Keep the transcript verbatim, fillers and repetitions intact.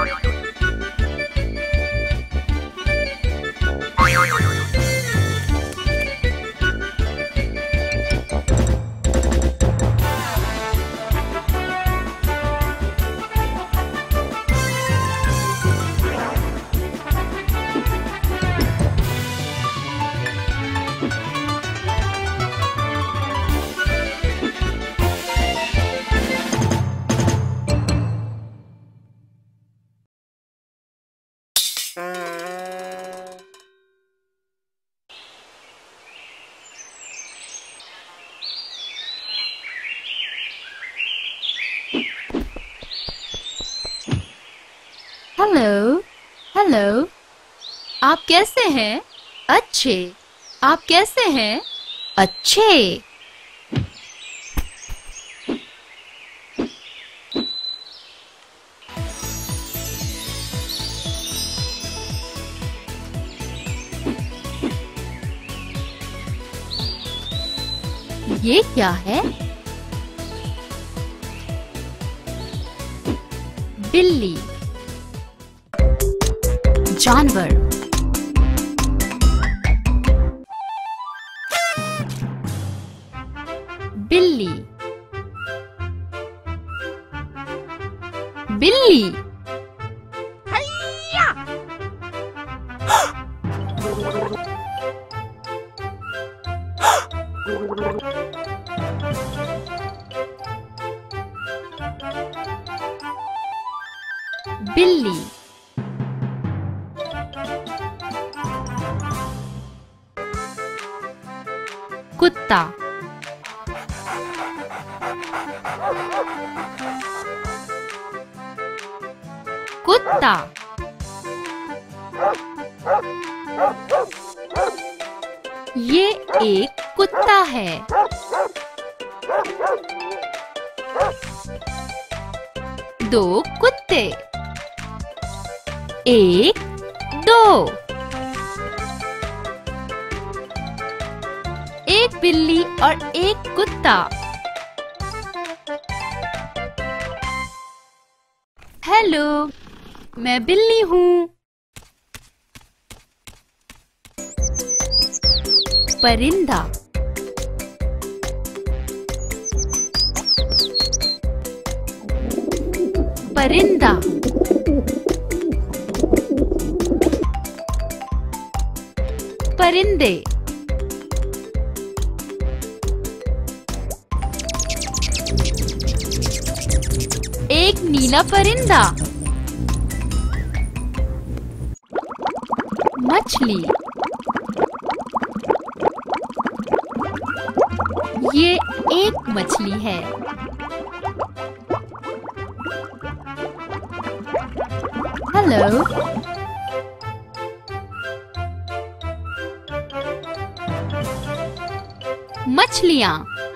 Hello hello, आप कैसे हैं? अच्छे। आप कैसे हैं? अच्छे। ये क्या है? बिल्ली। जानवर। बिल्ली बिल्ली। हैया! बिल्ली। कुत्ता। कुत्ता। ये एक कुत्ता है। दो कुत्ते। एक, दो। एक बिल्ली और एक कुत्ता। हेलो, मैं बिल्ली हूँ। परिंदा। परिंदा। परिंदे। एक नीला परिंदा। मछली। ये एक मछली है। हेलो। मछलियाँ।